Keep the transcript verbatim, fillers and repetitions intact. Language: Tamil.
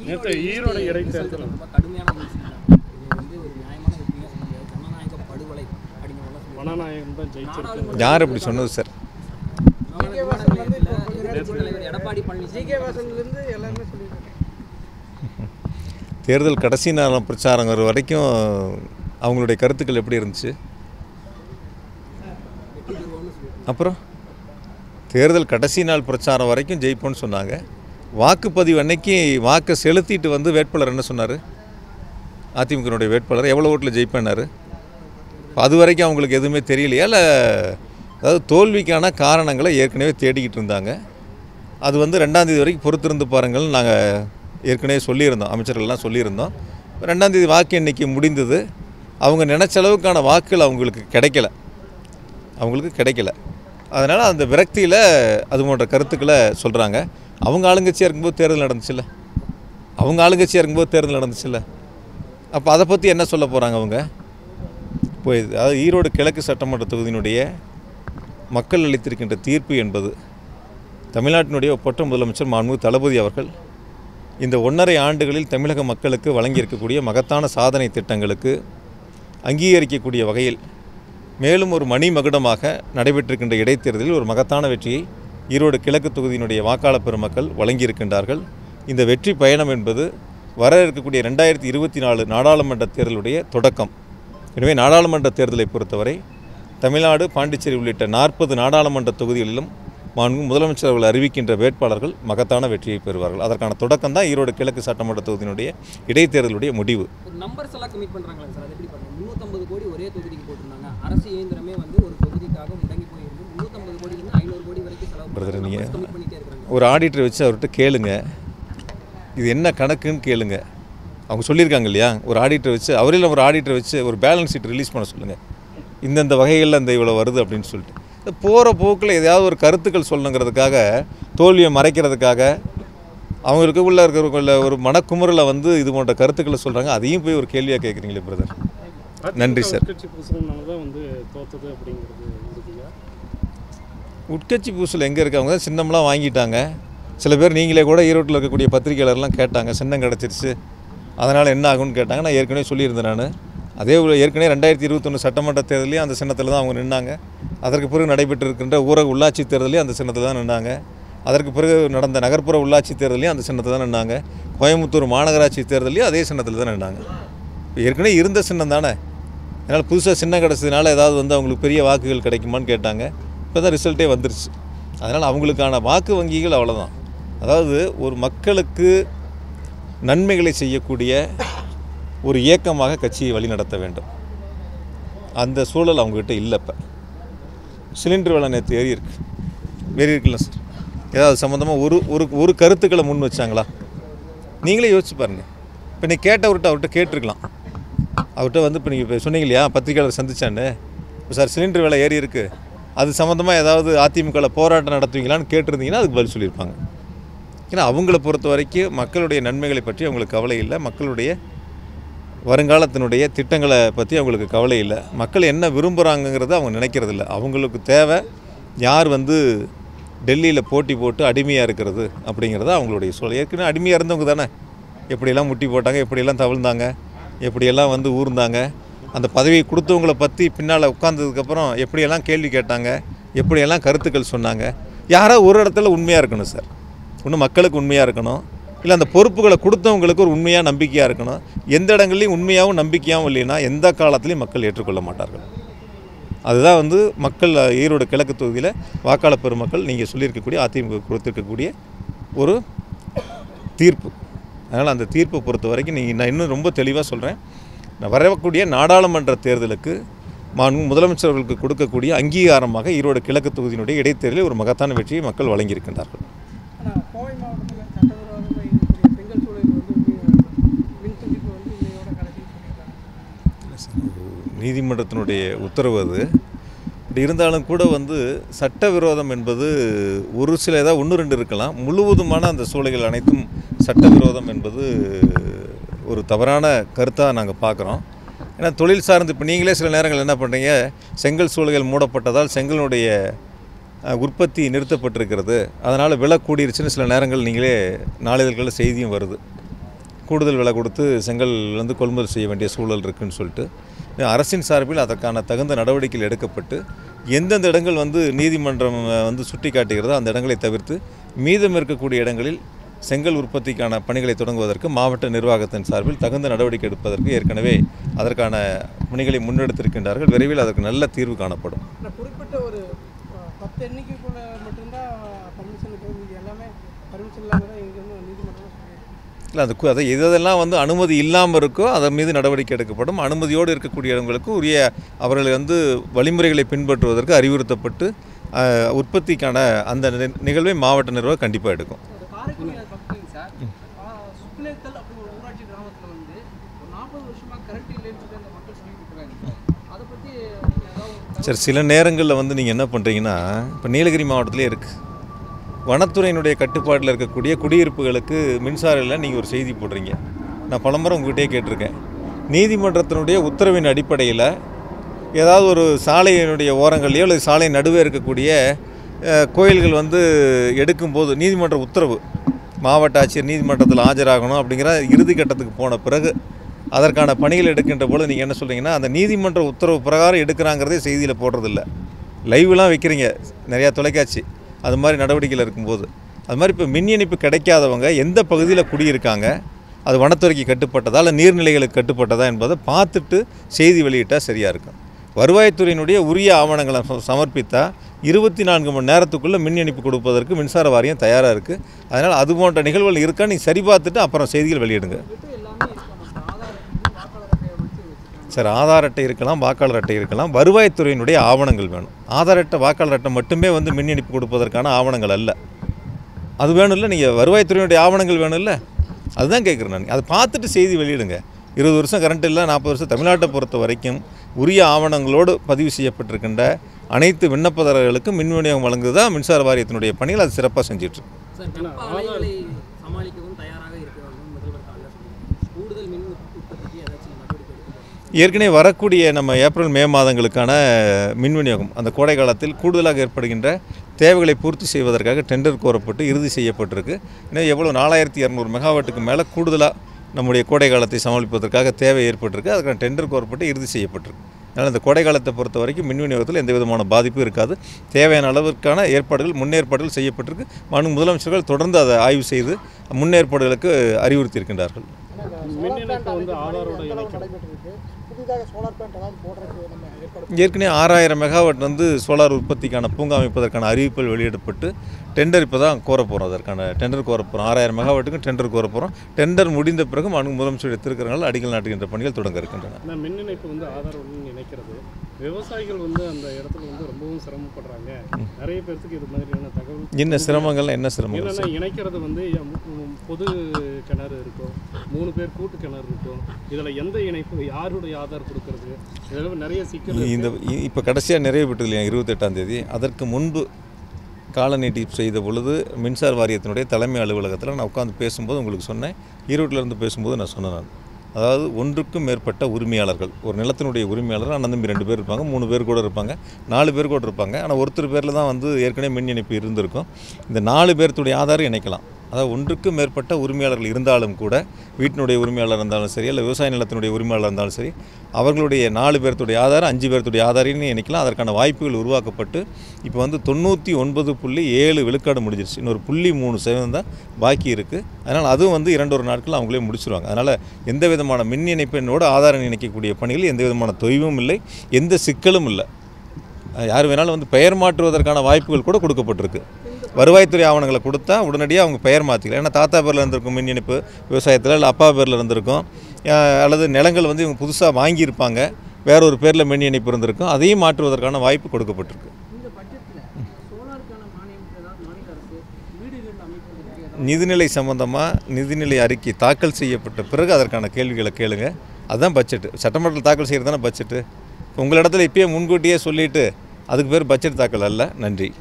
ஈரோடு இடைத்தேர்தல் கடுமையான முயற்சி வந்து ஒரு நியாயமான ஜனநாயக படுகொலை அப்படிங்கிற மனநாயகம் தான் ஜெயிச்சிருக்கு. யார் அப்படி சொன்னது சார்? எடப்பாடி பழனிசாமி எல்லாருமே சொல்லியிருக்காங்க. தேர்தல் கடைசி நாள் பிரச்சாரங்கிற வரைக்கும் அவங்களுடைய கருத்துக்கள் எப்படி இருந்துச்சு? அப்புறம் தேர்தல் கடைசி நாள் பிரச்சாரம் வரைக்கும் ஜெயிப்போன்னு சொன்னாங்க. வாக்குப்பதிவு அன்னைக்கு வாக்கை செலுத்திட்டு வந்து வேட்பாளர் என்ன சொன்னார்? அதிமுகனுடைய வேட்பாளர் எவ்வளோ ஓட்டில் ஜெயிப்பேன்னாரு. அது வரைக்கும் அவங்களுக்கு எதுவுமே தெரியலையா? இல்லை அதாவது தோல்விக்கான காரணங்களை ஏற்கனவே தேடிக்கிட்டு இருந்தாங்க. அது வந்து ரெண்டாந்தேதி வரைக்கும் பொறுத்திருந்து பாருங்கள் நாங்கள் ஏற்கனவே சொல்லியிருந்தோம், அமைச்சர்கள்லாம் சொல்லியிருந்தோம். ரெண்டாந்தேதி வாக்கு எண்ணிக்கை முடிந்தது. அவங்க நினச்ச அளவுக்கான வாக்குகள் அவங்களுக்கு கிடைக்கல அவங்களுக்கு கிடைக்கல அதனால் அந்த விரக்தியில் அது போன்ற கருத்துக்களை சொல்கிறாங்க. அவங்க ஆளுங்கட்சியாக இருக்கும்போது தேர்தல் நடந்துச்சுல்ல அவங்க ஆளுங்கட்சியாக இருக்கும்போது தேர்தல் நடந்துச்சுல்ல அப்போ அதை பற்றி என்ன சொல்ல போகிறாங்க அவங்க? இப்போ அதாவது ஈரோடு கிழக்கு சட்டமன்ற தொகுதியினுடைய மக்கள் அளித்திருக்கின்ற தீர்ப்பு என்பது தமிழ்நாட்டினுடைய ஒப்பற்ற முதலமைச்சர் மாண்புமிகு தளபதி அவர்கள் இந்த ஒன்றரை ஆண்டுகளில் தமிழக மக்களுக்கு வழங்கியிருக்கக்கூடிய மகத்தான சாதனை திட்டங்களுக்கு அங்கீகரிக்கக்கூடிய வகையில் மேலும் ஒரு மணிமகுடமாக நடைபெற்றிருக்கின்ற இடைத்தேர்தலில் ஒரு மகத்தான வெற்றியை ஈரோடு கிழக்கு தொகுதியினுடைய வாக்காளர் பெருமக்கள் வழங்கியிருக்கின்றார்கள். இந்த வெற்றி பயணம் என்பது வர இருக்கக்கூடிய ரெண்டாயிரத்தி இருபத்தி நாலு நாடாளுமன்ற தேர்தலுடைய தொடக்கம். எனவே நாடாளுமன்ற தேர்தலை பொறுத்தவரை தமிழ்நாடு, பாண்டிச்சேரி உள்ளிட்ட நாற்பது நாடாளுமன்ற தொகுதிகளிலும் மாண்பு முதலமைச்சர் அவர்கள் அறிவிக்கின்ற வேட்பாளர்கள் மகத்தான வெற்றியை பெறுவார்கள். அதற்கான தொடக்கம் தான் ஈரோடு கிழக்கு சட்டமன்ற தொகுதியினுடைய இடைத்தேர்தலுடைய முடிவு. நம்பர்ஸ் எல்லாம் கமிட் பண்ணுறாங்களா சார்? அது எப்படி பண்ணுறாங்க? முந்நூற்றம்பது கோடி ஒரே தொகுதிக்கு போட்டிருந்தாங்க. அரசு இயந்திரமே வந்து ஒரு தொகுதிக்காக முடங்கி போயிருந்து முந்நூற்றம்பது கோடியிலிருந்து ஐநூறு கோடி வரைக்கும் செலவு பிரதர், நீங்கள் பண்ணிட்டே இருக்காங்க. ஒரு ஆடிட்டரை வச்சு அவர்கிட்ட கேளுங்க, இது என்ன கணக்குன்னு கேளுங்க. அவங்க சொல்லியிருக்காங்க இல்லையா, ஒரு ஆடிட்டரை வச்சு அவரில் ஒரு ஆடிட்டரை வச்சு ஒரு பேலன்ஸ் ஷீட் ரிலீஸ் பண்ண சொல்லுங்கள். இந்தந்த வகைகளில் இந்த இவ்வளோ வருது அப்படின்னு சொல்லிட்டு போகிற போக்கில் எதையாவது ஒரு கருத்துக்கள் சொல்லணுங்கிறதுக்காக, தோல்வியை மறைக்கிறதுக்காக அவங்களுக்கு உள்ள இருக்கிற ஒரு மனக்குமுறலை வந்து இது போன்ற கருத்துக்களை சொல்கிறாங்க. அதையும் போய் ஒரு கேள்வியாக கேட்குறீங்களே பிரதர். நன்றி சார். உட்கட்சி பூசல் எங்கே இருக்கு? அவங்க தான் சின்னம்லாம் வாங்கிட்டாங்க. சில பேர் நீங்களே கூட ஈரோட்டில் இருக்கக்கூடிய பத்திரிகையாளர்லாம் கேட்டாங்க, சின்னம் கிடச்சிருச்சு அதனால் என்ன ஆகும்னு கேட்டாங்க. நான் ஏற்கனவே சொல்லியிருந்தேன். நான் அதே ஏற்கனவே ரெண்டாயிரத்தி இருபத்தொன்று சட்டமன்ற தேர்தலையும் அந்த சின்னத்தில் தான் அவங்க நின்னாங்க. அதற்கு பிறகு நடைபெற்று இருக்கின்ற ஊரக உள்ளாட்சி தேர்தலையும் அந்த சின்னத்தில் தான் நின்னாங்க. அதற்கு பிறகு நடந்த நகர்ப்புற உள்ளாட்சி தேர்தலையும் அந்த சின்னத்தில் தான் நின்னாங்க. கோயம்புத்தூர் மாநகராட்சி தேர்தலையும் அதே சின்னத்தில் தான் நின்னாங்க. ஏற்கனவே இருந்த சின்னம் தானே, அதனால் புதுசாக சின்னம் கிடச்சதுனால ஏதாவது வந்து அவங்களுக்கு பெரிய வாக்குகள் கிடைக்குமான்னு கேட்டாங்க. இப்போ தான் ரிசல்ட்டே வந்துருச்சு. அதனால் அவங்களுக்கான வாக்கு வங்கிகள் அவ்வளோதான். அதாவது ஒரு மக்களுக்கு நன்மைகளை செய்யக்கூடிய ஒரு இயக்கமாக கட்சியை வழிநடத்த வேண்டும். அந்த சூழல் அவங்ககிட்ட இல்லை. இப்போ சிலிண்டர் விலை நேற்று ஏறி இருக்கு ஏறி இருக்குல்ல சார், ஏதாவது சம்மந்தமாக ஒரு ஒரு ஒரு கருத்துக்களை முன் வச்சாங்களா? நீங்களே யோசிச்சு பாருங்கள். இப்போ நீங்கள் கேட்டவர்கிட்ட அவர்கிட்ட கேட்டிருக்கலாம். அவர்கிட்ட வந்து இப்போ நீங்கள் இப்போ சொன்னீங்க இல்லையா, பத்திரிகையாளர் சந்திச்சான்னு, இப்போ சார் சிலிண்டர் விலை ஏறி இருக்குது, அது சம்மந்தமாக ஏதாவது அதிமுகவில் போராட்டம் நடத்துவீங்களான்னு கேட்டிருந்தீங்கன்னா அதுக்கு பதில் சொல்லியிருப்பாங்க. ஏன்னா அவங்கள பொறுத்த வரைக்கும் மக்களுடைய நன்மைகளை பற்றி அவங்களுக்கு கவலை இல்லை, மக்களுடைய வருங்காலத்தினுடைய திட்டங்களை பற்றி அவங்களுக்கு கவலை இல்லை, மக்கள் என்ன விரும்புகிறாங்கங்கிறத அவங்க நினைக்கிறதில்ல. அவங்களுக்கு தேவை யார் வந்து டெல்லியில் போட்டி போட்டு அடிமையாக இருக்கிறது அப்படிங்கிறத அவங்களுடைய சூழல். ஏற்கனவே அடிமையாக இருந்தவங்க தானே, எப்படியெல்லாம் முட்டி போட்டாங்க, எப்படியெல்லாம் தவிழ்ந்தாங்க, எப்படியெல்லாம் வந்து ஊர்ந்தாங்க, அந்த பதவியை கொடுத்தவங்களை பற்றி பின்னால் உட்கார்ந்ததுக்கப்புறம் எப்படியெல்லாம் கேள்வி கேட்டாங்க, எப்படியெல்லாம் கருத்துக்கள் சொன்னாங்க. யாரோ ஒரு இடத்துல உண்மையாக இருக்கணும் சார். ஒன்று மக்களுக்கு உண்மையாக இருக்கணும், இல்லை அந்த பொறுப்புகளை கொடுத்தவங்களுக்கு ஒரு உண்மையாக நம்பிக்கையாக இருக்கணும். எந்த இடங்கள்லையும் உண்மையாகவும் நம்பிக்கையாகவும் இல்லைன்னா எந்த காலத்துலையும் மக்கள் ஏற்றுக்கொள்ள மாட்டார்கள். அதுதான் வந்து மக்கள் ஈரோடு கிழக்கு தொகுதியில் வாக்காளர் பெருமக்கள் நீங்கள் சொல்லியிருக்கக்கூடிய அதிமுக கொடுத்துருக்கக்கூடிய ஒரு தீர்ப்பு. அதனால் அந்த தீர்ப்பை பொறுத்த வரைக்கும் நீங்கள் நான் இன்னும் ரொம்ப தெளிவாக சொல்கிறேன். நான் வரக்கூடிய நாடாளுமன்ற தேர்தலுக்கு மாண்பு முதலமைச்சர்களுக்கு கொடுக்கக்கூடிய அங்கீகாரமாக ஈரோடு கிழக்கு தொகுதியினுடைய இடைத்தேர்தலில் ஒரு மகத்தான வெற்றியை மக்கள் வழங்கியிருக்கின்றார்கள். நீதிமன்றத்தினுடைய உத்தரவு அது. இப்படி இருந்தாலும் கூட வந்து சட்டவிரோதம் என்பது ஒரு சில ஏதாவது ஒன்று ரெண்டு இருக்கலாம். முழுவதுமான அந்த சூழல்கள் அனைத்தும் சட்டவிரோதம் என்பது ஒரு தவறான கருத்தாக நாங்கள் பார்க்குறோம். ஏன்னா தொழில் சார்ந்து இப்போ நீங்களே சில நேரங்கள் என்ன பண்ணுறீங்க, செங்கல் சூழல்கள் மூடப்பட்டதால் செங்கலுடைய உற்பத்தி நிறுத்தப்பட்டிருக்கிறது, அதனால் விலை கூடிருச்சுன்னு சில நேரங்கள் நீங்களே நாளிதழ்களில் செய்தியும் வருது. கூடுதல் விலை கொடுத்து செங்கல் வந்து கொள்முதல் செய்ய வேண்டிய சூழல் இருக்குதுன்னு சொல்லிட்டு அரசின் சார்பில் அதற்கான தகுந்த நடவடிக்கைகள் எடுக்கப்பட்டு எந்தெந்த இடங்கள் வந்து நீதிமன்றம் வந்து சுட்டி காட்டுகிறதோ அந்த இடங்களை தவிர்த்து மீதம் இருக்கக்கூடிய இடங்களில் செங்கல் உற்பத்திக்கான பணிகளை தொடங்குவதற்கு மாவட்ட நிர்வாகத்தின் சார்பில் தகுந்த நடவடிக்கை எடுப்பதற்கு ஏற்கனவே அதற்கான பணிகளை முன்னெடுத்திருக்கின்றார்கள். விரைவில் அதற்கு நல்ல தீர்வு காணப்படும். குறிப்பிட்ட ஒரு பத்து எண்ணிக்கைக்குள்ள மட்டும்தான் பர்மிஷன் எல்லாமே பர்மிஷன் இல்லாமல் தான் இங்கேருந்து நீதிமன்றம் இல்லை அது அதை எதெல்லாம் வந்து அனுமதி இல்லாமல் இருக்கோ அதன் மீது நடவடிக்கை எடுக்கப்படும். அனுமதியோடு இருக்கக்கூடிய இடங்களுக்கு உரிய அவர்கள் வந்து வழிமுறைகளை பின்பற்றுவதற்கு அறிவுறுத்தப்பட்டு உற்பத்திக்கான அந்த நிகழ்வை மாவட்ட நிர்வாகம் கண்டிப்பாக எடுக்கும். சரி, சில நேரங்களில் வந்து நீங்கள் என்ன பண்ணுறீங்கன்னா, இப்போ நீலகிரி மாவட்டத்திலே இருக்குது, வனத்துறையினுடைய கட்டுப்பாட்டில் இருக்கக்கூடிய குடியிருப்புகளுக்கு மின்சாரம் இல்லை, நீங்கள் ஒரு செய்தி போடுறீங்க. நான் பலமுறை உங்கள்கிட்டயே கேட்டிருக்கேன், நீதிமன்றத்தினுடைய உத்தரவின் அடிப்படையில் ஏதாவது ஒரு சாலையினுடைய ஓரங்கள்லையோ அல்லது சாலை நடுவே இருக்கக்கூடிய கோயில்கள் வந்து எடுக்கும்போது நீதிமன்ற உத்தரவு, மாவட்ட ஆட்சியர் நீதிமன்றத்தில் ஆஜராகணும் அப்படிங்கிற இறுதி கட்டத்துக்கு போன பிறகு அதற்கான பணிகள் எடுக்கின்ற போது நீங்கள் என்ன சொல்கிறீங்கன்னா, அந்த நீதிமன்ற உத்தரவு பிரகாரம் எடுக்கிறாங்கிறதே செய்தியில் போடுறதில்ல. லைவ்லாம் வைக்கிறீங்க நிறையா தொலைக்காட்சி, அது மாதிரி நடவடிக்கைகள் இருக்கும்போது. அது மாதிரி இப்போ மின் இணைப்பு கிடைக்காதவங்க எந்த பகுதியில் குடியிருக்காங்க, அது வனத்துறைக்கு கட்டுப்பட்டதா இல்லை நீர்நிலைகளுக்கு கட்டுப்பட்டதா என்பதை பார்த்துட்டு செய்தி வெளியிட்டால் சரியாக இருக்கும். வருவாய்த்துறையினுடைய உரிய ஆவணங்களை சமர்ப்பித்தால் இருபத்தி நான்கு மணி நேரத்துக்குள்ளே மின் இணைப்பு கொடுப்பதற்கு மின்சார வாரியம் தயாராக இருக்குது. அதனால் அது போன்ற நிகழ்வுகள் இருக்கா நீங்கள் சரி பார்த்துட்டு அப்புறம் செய்திகள் வெளியிடுங்க. சார், ஆதார் அட்டை இருக்கலாம், வாக்காளர் அட்டை இருக்கலாம், வருவாய்த்துறையினுடைய ஆவணங்கள் வேணும். ஆதார் அட்டை வாக்காளர் அட்டை மட்டுமே வந்து மின் இணைப்பு கொடுப்பதற்கான ஆவணங்கள் அல்ல. அது வேணும் இல்லை, நீங்கள் வருவாய்த்துறையினுடைய ஆவணங்கள் வேணும் இல்லை, அதுதான் கேட்குறேன் நான். அதை பார்த்துட்டு செய்தி வெளியிடுங்க. இருபது வருஷம் கரண்ட் இல்லை, நாற்பது வருஷம் தமிழ்நாட்டை பொறுத்த வரைக்கும் உரிய ஆவணங்களோடு பதிவு செய்யப்பட்டிருக்கின்ற அனைத்து விண்ணப்பதாரர்களுக்கும் மின் விநியோகம் வழங்குவது தான் மின்சார வாரியத்தினுடைய பணிகள். அது சிறப்பாக செஞ்சிட்ருக்கு. ஏற்கனவே வரக்கூடிய நம்ம ஏப்ரல் மே மாதங்களுக்கான மின் விநியோகம் அந்த கோடை காலத்தில் கூடுதலாக ஏற்படுகின்ற தேவைகளை பூர்த்தி செய்வதற்காக டெண்டர் கோரப்பட்டு இறுதி செய்யப்பட்டிருக்கு. இன்னும் எவ்வளோ நாலாயிரத்தி இரநூறு மெகாவாட்டுக்கு மேலே கூடுதலாக நம்முடைய கோடை காலத்தை சமாளிப்பதற்காக தேவை ஏற்பட்டிருக்கு. அதுக்கான டெண்டர் கோரப்பட்டு இறுதி செய்யப்பட்டிருக்கு. அதனால் இந்த கோடை காலத்தை பொறுத்த வரைக்கும் மின் விநியோகத்தில் எந்த விதமான பாதிப்பும் இருக்காது. தேவையான அளவிற்கான ஏற்பாடுகள் முன்னேற்பாடுகள் செய்யப்பட்டிருக்கு. மனு முதலமைச்சர்கள் தொடர்ந்து அதை ஆய்வு செய்து முன்னேற்பாடுகளுக்கு அறிவுறுத்தியிருக்கின்றார்கள். ஏற்கனவே ஆறாயிரம் மெகாவாட் வந்து சோலார் உற்பத்திக்கான பூங்கா அமைப்பதற்கான அறிவிப்புகள் வெளியிடப்பட்டு டெண்டர் இப்போ தான் கோர போகிறோம். அதற்கான டெண்டர் கோர போகிறோம். ஆறாயிரம் மெகாவாட்டுக்கும் டெண்டர் கோர போகிறோம். டெண்டர் முடிந்த பிறகு மனு முதலமைச்சர் எடுத்திருக்கிறனால அடிக்கல் நாட்டுகின்ற பணிகள் தொடங்க இருக்கின்றன. மின் இணைப்பு வந்து ஆதாரம் இணைக்கிறது விவசாயிகள் வந்து அந்த இடத்துல வந்து ரொம்பவும் சிரமப்படுறாங்க. நிறைய பேருக்கு இது மாதிரியான தகவல் என்ன சிரமங்கள்லாம் என்ன சிரமங்கள் என்னென்னா, இணைக்கிறது வந்து பொது கிணறு இருக்கும், மூணு பேர் கூட்டு கிணறு இருக்கும். இதில் எந்த இணைப்பு யாருடைய ஆதார் கொடுக்கறது, இதெல்லாம் நிறைய சிக்கல். இந்த இப்போ கடைசியாக நிறைவு பெற்றது இல்லையா இருபத்தெட்டாம் தேதி, அதற்கு முன்பு கால நீட்டிப்பு செய்த பொழுது மின்சார வாரியத்தினுடைய தலைமை அலுவலகத்தில் நான் உட்காந்து பேசும்போது உங்களுக்கு சொன்னேன், ஈரோட்டிலேருந்து பேசும்போது நான் சொன்னேன். நான் அதாவது ஒன்றுக்கும் மேற்பட்ட உரிமையாளர்கள், ஒரு நிலத்தினுடைய உரிமையாளர் அண்ணன் தம்பி ரெண்டு பேர் இருப்பாங்க, மூணு பேர் கூட இருப்பாங்க, நாலு பேர் கூட இருப்பாங்க. ஆனால் ஒருத்தர் பேரில் தான் வந்து ஏற்கனவே மின் இணைப்பு இருந்திருக்கும். இந்த நாலு பேர்த்துடைய ஆதாரம் இணைக்கலாம். அதாவது ஒன்றுக்கும் மேற்பட்ட உரிமையாளர்கள் இருந்தாலும் கூட, வீட்டினுடைய உரிமையாளர் இருந்தாலும் சரி, இல்லை விவசாய நிலத்தினுடைய உரிமையாளர் இருந்தாலும் சரி, அவர்களுடைய நாலு பேர்த்துடைய ஆதாரம் அஞ்சு பேர்த்துடைய ஆதாரின்னு இணைக்கலாம். அதற்கான வாய்ப்புகள் உருவாக்கப்பட்டு இப்போ வந்து தொண்ணூற்றி ஒன்பது புள்ளி ஏழு விழுக்காடு முடிஞ்சிருச்சு. இன்னொரு புள்ளி மூணு சதவீதம் தான் பாக்கி இருக்குது. அதனால் அதுவும் வந்து இரண்டு ஒரு நாட்கள் அவங்களே முடிச்சிருவாங்க. அதனால் எந்த விதமான மின் இணைப்பினோடு ஆதாரம் இணைக்கக்கூடிய பணிகள் எந்த விதமான தொய்வும் இல்லை, எந்த சிக்கலும் இல்லை. யார் வேணாலும் வந்து பெயர் மாற்றுவதற்கான வாய்ப்புகள் கூட கொடுக்கப்பட்டிருக்கு. வருவாய்த்துறை ஆவணங்களை கொடுத்தா உடனடியாக அவங்க பெயர் மாற்றிக்கலாம். ஏன்னா தாத்தா பேரில் இருந்திருக்கும் மின் இணைப்பு விவசாயத்தில், இல்லை அப்பா பேரில் இருந்திருக்கும், அல்லது நிலங்கள் வந்து இவங்க புதுசாக வாங்கியிருப்பாங்க, வேற ஒரு பேரில் மின் இணைப்பு இருந்திருக்கும், அதையும் மாற்றுவதற்கான வாய்ப்பு கொடுக்கப்பட்டிருக்கு. நிதிநிலை சம்பந்தமாக நிதிநிலை அறிக்கை தாக்கல் செய்யப்பட்ட பிறகு அதற்கான கேள்விகளை கேளுங்க. அதுதான் பட்ஜெட்டு. சட்டமன்றத்தில் தாக்கல் செய்கிறது தானே பட்ஜெட்டு. உங்களிடத்துல இப்பயே முன்கூட்டியே சொல்லிவிட்டு அதுக்கு பேர் பட்ஜெட் தாக்கல் அல்ல. நன்றி.